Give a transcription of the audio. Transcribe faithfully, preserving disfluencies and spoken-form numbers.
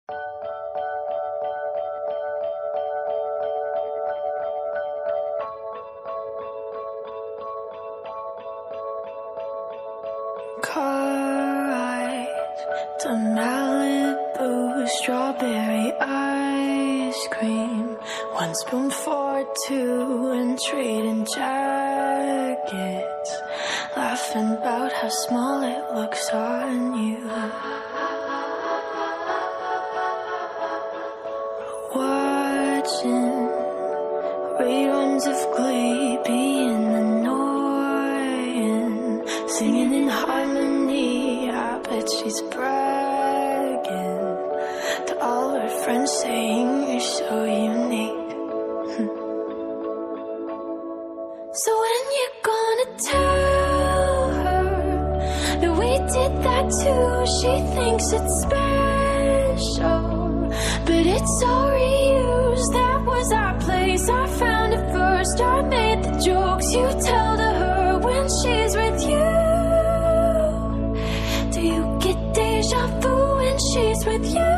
Car ride to Malibu, strawberry ice cream, one spoon for two, and trading jackets, laughing about how small it looks on you. Watching reruns of Glee, being annoying, singing in harmony. I bet she's bragging to all her friends, saying you're so unique. So when you gonna tell her that we did that too? She thinks it's special, but it's so reused. That was our place, I found it first. I made the jokes you tell to her when she's with you. Do you get deja vu when she's with you?